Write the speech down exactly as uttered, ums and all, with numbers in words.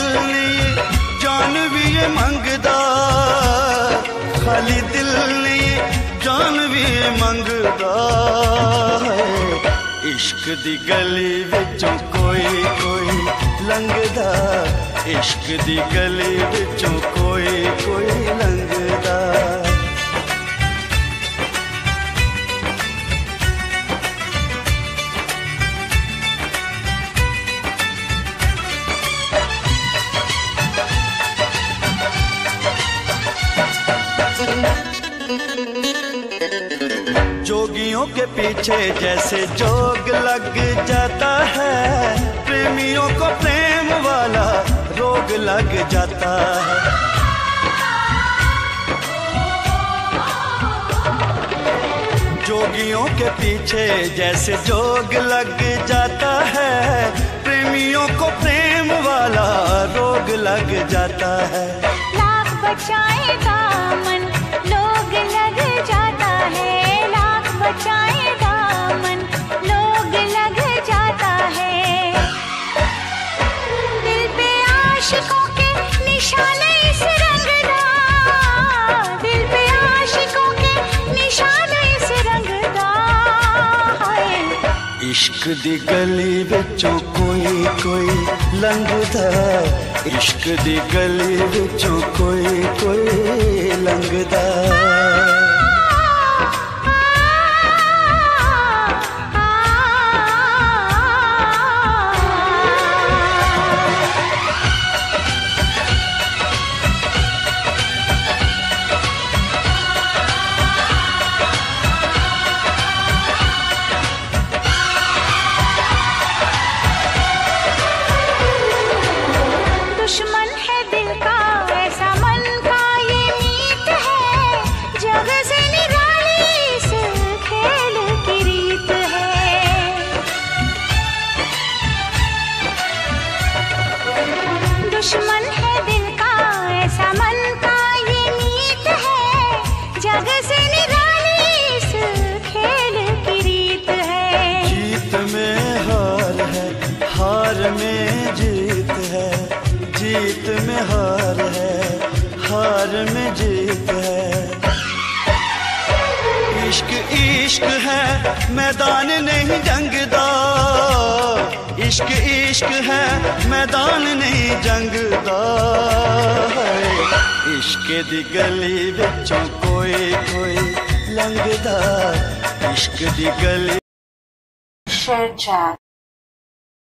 नहीं जान भी ये मंगदा, खाली दिल नहीं जान भी ये मंगदा है। इश्क दी गली विचों कोई कोई लंघदा, इश्क दी गली विचों कोई कोई लंघदा। जोगियों के पीछे जैसे जोग लग जाता है, प्रेमियों को प्रेम वाला रोग लग जाता है। जोगियों के पीछे जैसे जोग लग जाता है, प्रेमियों को प्रेम वाला रोग लग जाता है। लाख बचाए दामन लोग लग जाता है, लाख बचाए दामन लोग लग जाता है। दिल पे आशिकों के निशाने इस रंगदा, दिल पे आशिकों के निशाने इस रंगदा है। इश्क दी गली विचों कोई कोई लंघदा, इश्क दी गली विचों कोई कोई लंघदा। दुश्मन है दिल का ऐसा मन का ये मीत है, जग से निराली इस खेल की रीत है। दुश्मन है दिल का ऐसा मन का ये मीत है, जग से निराली इस खेल की रीत है। जीत में हार है, हार में जीत है, जीत में हार है, हार में जीत है। इश्क इश्क है मैदान नहीं जंगदा, इश्क इश्क है मैदान नहीं जंगदा है। इश्क दी गली विचों कोई कोई लंघदा, इश्क दी गली। Share chat.